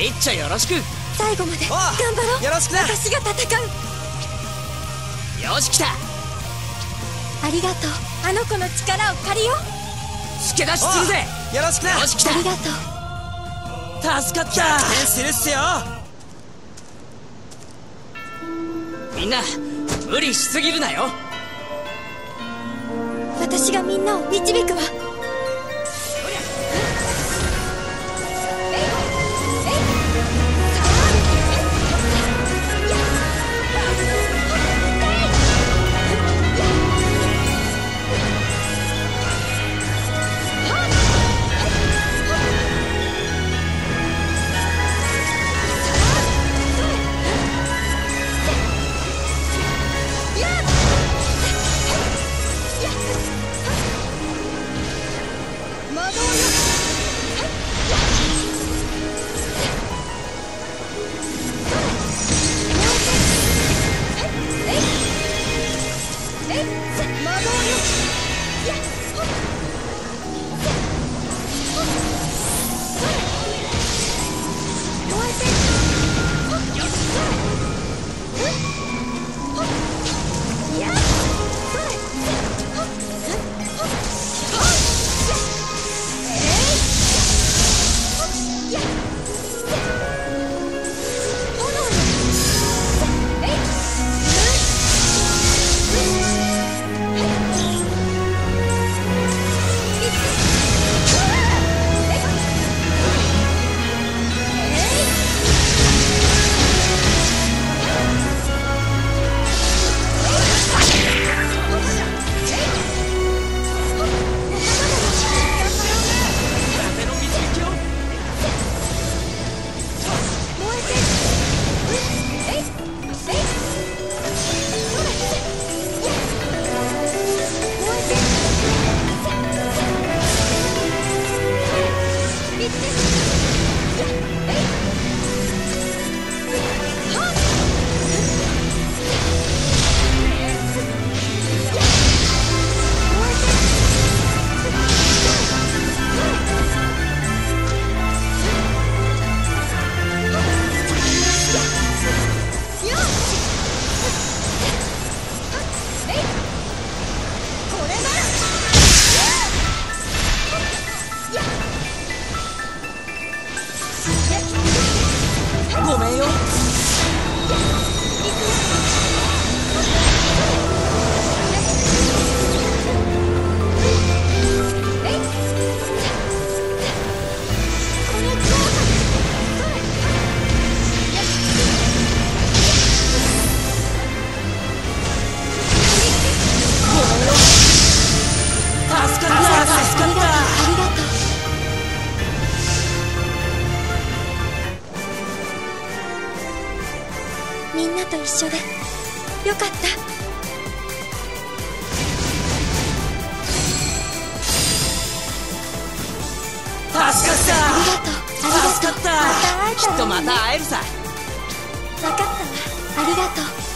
いっちょよろしく。 最後まで頑張ろう。 よろしくな。 私が戦う。 よし来た。 ありがとう。あの子の力を借りよう。 助け出しするぜ。よろしくな。よし来た。 ありがとう。 助かった。逆転するっすよ。みんな無理しすぎるなよ。 私がみんなを導くわ。 ごめんよ。 みんなと一緒でよかった。 助かった。 ありがとう。ありがとう。 助かった。 また会えたらね。 きっとまた会えるさ。 分かったわ。ありがとう。